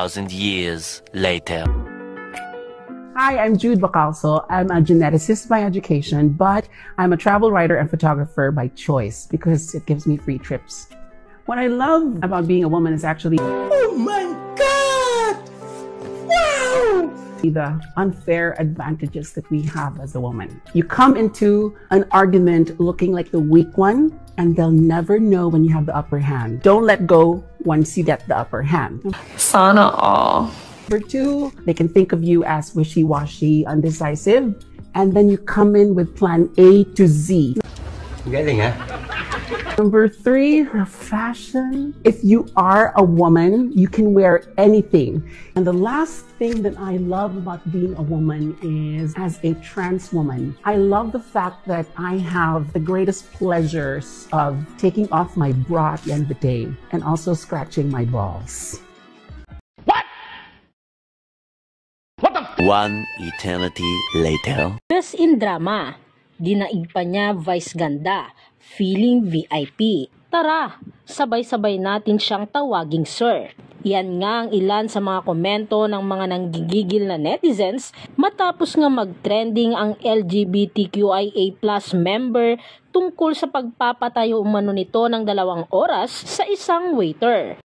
2,000 years later. Hi, I'm Jude Bacalso. I'm a geneticist by education, but I'm a travel writer and photographer by choice because it gives me free trips. What I love about being a woman is actually, oh my God! Wow! The unfair advantages that we have as a woman. You come into an argument looking like the weak one, and they'll never know when you have the upper hand. Don't let go once you get the upper hand. Sana all. Number two, they can think of you as wishy-washy, undecisive, and then you come in with plan A to Z. Galing, ha? Number three, fashion. If you are a woman, you can wear anything. And the last thing that I love about being a woman is, as a trans woman, I love the fact that I have the greatest pleasures of taking off my bra at the end of the day and also scratching my balls. One eternity later. Best in drama, dinaig pa niya Vice Ganda, feeling VIP. Tara, sabay-sabay natin siyang tawaging sir. Yan nga ang ilan sa mga komento ng mga nanggigigil na netizens matapos nga mag-trending ang LGBTQIA+ member tungkol sa pagpapatayo umano nito ng 2 oras sa isang waiter.